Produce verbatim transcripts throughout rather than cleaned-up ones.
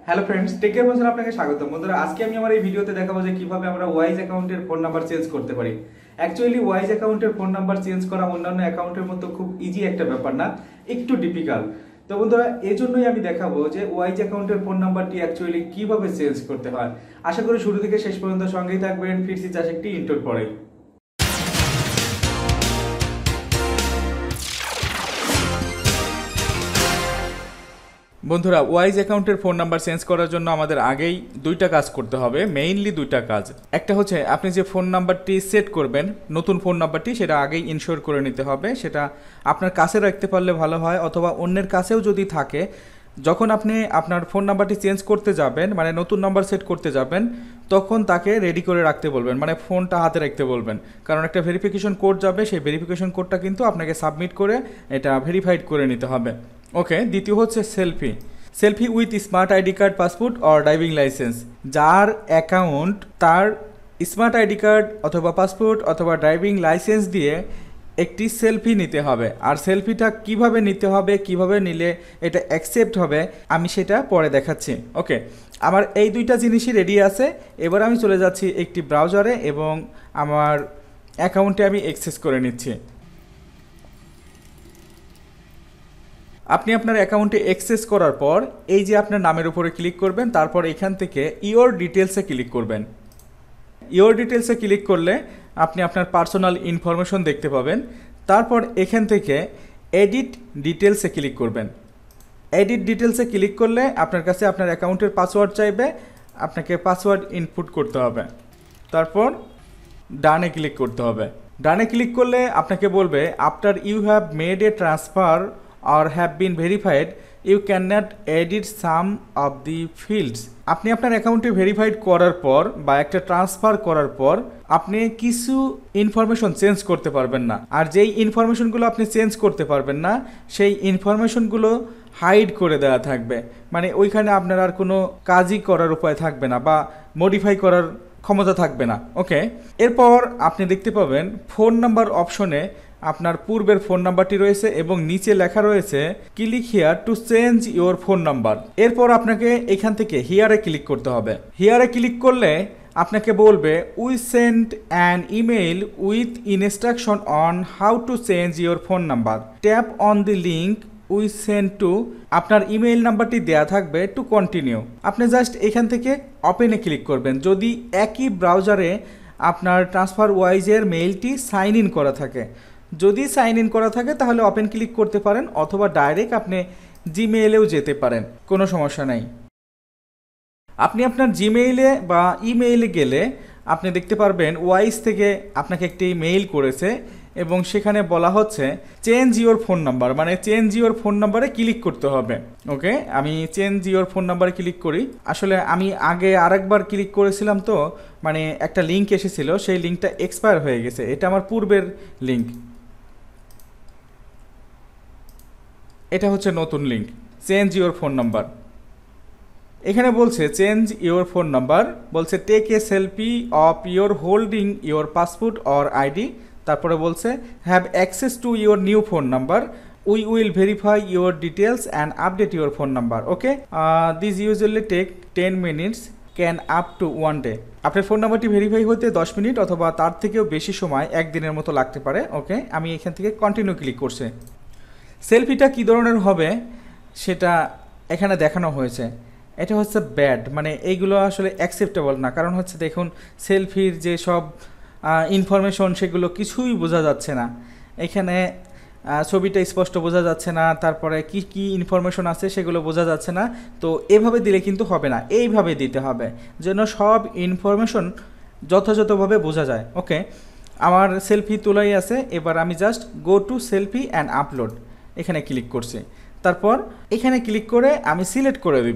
Hello friends, take care বলছেন আপনাকে স্বাগতম। বন্ধুরা, আজকে আমি আমার এই ভিডিওতে দেখাবো যে কিভাবে আমরা ওয়াইজ অ্যাকাউন্টের ফোন নাম্বার চেঞ্জ করতে পারি। অ্যাকচুয়ালি ওয়াইজ অ্যাকাউন্টের ফোন নাম্বার চেঞ্জ করা অন্যান্য অ্যাকাউন্টের মতো খুব ইজি একটা ব্যাপার না, একটু ডিফিকাল্ট। তো বন্ধুরা, এই জন্যই আমি দেখাবো যে ওয়াইজ অ্যাকাউন্টের ফোন নাম্বারটি অ্যাকচুয়ালি কিভাবে চেঞ্জ করতে হয়। আশা করি শুরু থেকে শেষ পর্যন্ত সঙ্গেই থাকবেন। ফিরছি চাষ একটি ইন্টোর পরে। বন্ধুরা, ওয়াইজ অ্যাকাউন্টের ফোন নাম্বার চেঞ্জ করার জন্য আমাদের আগেই দুইটা কাজ করতে হবে, মেইনলি দুইটা কাজ। একটা হচ্ছে আপনি যে ফোন নাম্বারটি সেট করবেন, নতুন ফোন নাম্বারটি, সেটা আগেই ইনশিওর করে নিতে হবে। সেটা আপনার কাছে রাখতে পারলে ভালো হয়, অথবা অন্যের কাছেও যদি থাকে, যখন আপনি আপনার ফোন নাম্বারটি চেঞ্জ করতে যাবেন, মানে নতুন নাম্বার সেট করতে যাবেন, তখন তাকে রেডি করে রাখতে বলবেন, মানে ফোনটা হাতে রাখতে বলবেন। কারণ একটা ভেরিফিকেশন কোড যাবে, সেই ভেরিফিকেশন কোডটা কিন্তু আপনাকে সাবমিট করে এটা ভেরিফাইড করে নিতে হবে। ওকে, দ্বিতীয় হচ্ছে selfie selfie with smart ID card, passport or driving licence. যার অ্যাকাউন্ট, তার স্মার্ট আইডি কার্ড অথবা পাসপোর্ট অথবা ড্রাইভিং লাইসেন্স দিয়ে একটি সেলফি নিতে হবে। আর সেলফিটা কিভাবে নিতে হবে, কিভাবে নিলে এটা অ্যাকসেপ্ট হবে, আমি সেটা পরে দেখাচ্ছি। ওকে, আমার এই দুইটা জিনিসই রেডি আছে। এবার আমি চলে যাচ্ছি একটি ব্রাউজারে এবং আমার অ্যাকাউন্টে আমি অ্যাক্সেস করে নিচ্ছি। আপনি আপনার অ্যাকাউন্টে অ্যাক্সেস করার পর এই যে আপনার নামের উপরে ক্লিক করবেন, তারপর এখান থেকে ইওর ডিটেলসে ক্লিক করবেন। ইওর ডিটেলসে ক্লিক করলে আপনি আপনার পার্সোনাল ইনফরমেশন দেখতে পাবেন। তারপর এখান থেকে এডিট ডিটেলসে ক্লিক করবেন। এডিট ডিটেলসে ক্লিক করলে আপনার কাছে আপনার অ্যাকাউন্টের পাসওয়ার্ড চাইবে, আপনাকে পাসওয়ার্ড ইনপুট করতে হবে। তারপর ডানে ক্লিক করতে হবে। ডানে ক্লিক করলে আপনাকে বলবে after you have made a transfer or have been verified you cannot edit some of the fields। আপনি আপনার অ্যাকাউন্টে ভেরিফাইড করার পর বা একটা ট্রান্সফার করার পর আপনি কিছু ইনফরমেশন চেঞ্জ করতে পারবেন না। আর যেই ইনফরমেশনগুলো আপনি চেঞ্জ করতে পারবেন না, সেই ইনফরমেশনগুলো হাইড করে দেওয়া থাকবে, মানে ওইখানে আপনার আর কোনো কাজই করার উপায় থাকবে না বা মডিফাই করার ক্ষমতা থাকবে না। ওকে, এরপর আপনি দেখতে পাবেন ফোন নাম্বার অপশনে আপনার পূর্বের ফোন নাম্বারটি রয়েছে এবং নিচে লেখা রয়েছে click here to change your phone number. এরপর আপনাকে এখান থেকে হিয়ারে ক্লিক করতে হবে। হিয়ারে ক্লিক করলে আপনাকে বলবে we send an email with instruction on how to change your phone number, tap on the link we send to. আপনার ইমেইল নাম্বারটি দেয়া থাকবে টু কন্টিনিউ। আপনি জাস্ট এখান থেকে ওপেনে ক্লিক করবেন। যদি একই ব্রাউজারে আপনার ট্রান্সফার ওয়াইজের মেইলটি সাইন ইন করা থাকে, যদি সাইন ইন করা থাকে তাহলে ওপেন ক্লিক করতে পারেন, অথবা ডাইরেক্ট আপনি জিমেইলেও যেতে পারেন, কোনো সমস্যা নাই। আপনি আপনার জিমেইলে বা ইমেইলে গেলে আপনি দেখতে পারবেন ওয়াইজ থেকে আপনাকে একটি মেইল করেছে এবং সেখানে বলা হচ্ছে চেঞ্জ ইওর ফোন নাম্বার, মানে চেঞ্জ ইওর ফোন নাম্বারে ক্লিক করতে হবে। ওকে, আমি চেঞ্জ ইওর ফোন নাম্বারে ক্লিক করি। আসলে আমি আগে আরেকবার ক্লিক করেছিলাম, তো মানে একটা লিঙ্ক এসেছিল, সেই লিঙ্কটা এক্সপায়ার হয়ে গেছে। এটা আমার পূর্বের লিঙ্ক, এটা হচ্ছে নতুন link, change your phone number. এখানে বলছে চেঞ্জ ইওর ফোন নাম্বার, বলছে take a selfie of your holding your passport or ID. তারপরে বলছে have access to your new phone number, we will verify your details and update your phone number. Okay, this usually take ten minutes, can up to one day. আপনার phone নাম্বারটি verify হতে দশ minute অথবা তার থেকেও বেশি সময়, একদিনের মতো লাগতে পারে। ওকে, আমি এখান থেকে কন্টিনিউ ক্লিক করছি। সেলফিটা কী ধরনের হবে সেটা এখানে দেখানো হয়েছে। এটা হচ্ছে ব্যাড, মানে এইগুলো আসলে অ্যাকসেপ্টেবল না। কারণ হচ্ছে দেখুন, সেলফির যে সব ইনফরমেশন সেগুলো কিছুই বোঝা যাচ্ছে না। এখানে ছবিটা স্পষ্ট বোঝা যাচ্ছে না, তারপরে কি কি ইনফরমেশন আছে সেগুলো বোঝা যাচ্ছে না। তো এভাবে দিলে কিন্তু হবে না, এইভাবে দিতে হবে যেন সব ইনফরমেশন যথাযথভাবে বোঝা যায়। ওকে, আমার সেলফি তোলাই আছে। এবার আমি just go to selfie and upload, এখানে ক্লিক করছি। তারপর এখানে ক্লিক করে আমি সিলেক্ট করে দিব।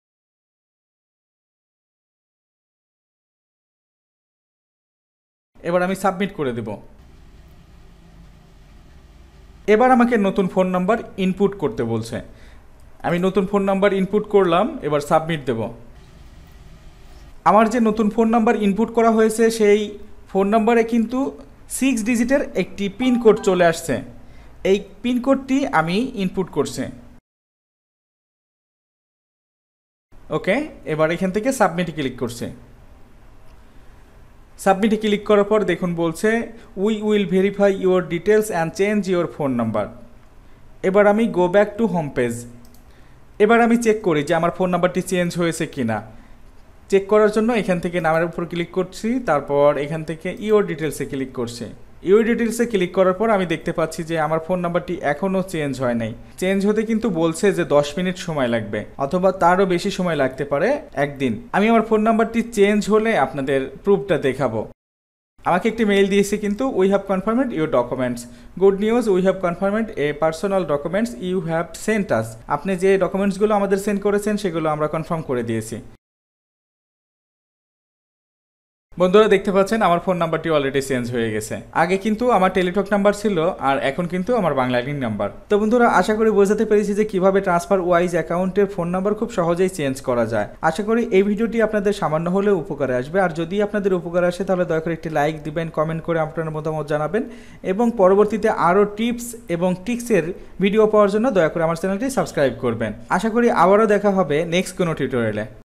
এবার আমি সাবমিট করে দেব। এবার আমাকে নতুন ফোন নাম্বার ইনপুট করতে বলছে। আমি নতুন ফোন নাম্বার ইনপুট করলাম, এবার সাবমিট দেব। আমার যে নতুন ফোন নাম্বার ইনপুট করা হয়েছে সেই ফোন নাম্বারে কিন্তু সিক্স ডিজিটের একটি পিনকোড চলে আসছে। এই পিনকোডটি আমি ইনপুট করছি। ওকে, এবার এখান থেকে সাবমিটে ক্লিক করছে। সাবমিটে ক্লিক করার পর দেখুন বলছে we will verify your details and change your phone number. এবার আমি go back to home page. এবার আমি চেক করি যে আমার ফোন নাম্বারটি চেঞ্জ হয়েছে কি না। চেক করার জন্য এখান থেকে নামের উপর ক্লিক করছি, তারপর এখান থেকে ইওর ডিটেলসে ক্লিক করছি। ইওর ডিটেলসে ক্লিক করার পর আমি দেখতে পাচ্ছি যে আমার ফোন নাম্বারটি এখনও চেঞ্জ হয় নাই। চেঞ্জ হতে কিন্তু বলছে যে দশ মিনিট সময় লাগবে, অথবা তারও বেশি সময় লাগতে পারে, একদিন। আমি আমার ফোন নাম্বারটি চেঞ্জ হলে আপনাদের প্রুফটা দেখাবো। আমাকে একটি মেইল দিয়েছে কিন্তু we have confirmed your documents. Good news, we have confirmed a personal documents you have sent us. আপনি যে ডকুমেন্টসগুলো আমাদের সেন্ড করেছেন সেগুলো আমরা কনফার্ম করে দিয়েছি। বন্ধুরা দেখতে পাচ্ছেন আমার ফোন নাম্বারটি অলরেডি চেঞ্জ হয়ে গেছে। আগে কিন্তু আমার টেলিটক নাম্বার ছিল, আর এখন কিন্তু আমার বাংলালিং নাম্বার। তো বন্ধুরা আশা করি বোঝাতে পেরেছি যে কিভাবে ট্রান্সফার ওয়াইজ অ্যাকাউন্টের ফোন নাম্বার খুব সহজেই চেঞ্জ করা যায়। আশা করি এই ভিডিওটি আপনাদের সামান্য হলেও উপকারে আসবে। আর যদি আপনাদের উপকার আসে তাহলে দয়া করে একটি লাইক দিবেন, কমেন্ট করে আপনার মতামত জানাবেন, এবং পরবর্তীতে আরও টিপস এবং ট্রিক্সের ভিডিও পাওয়ার জন্য দয়া করে আমার চ্যানেলটি সাবস্ক্রাইব করবেন। আশা করি আবারও দেখা হবে নেক্সট কোনো টিউটোরিয়ালে।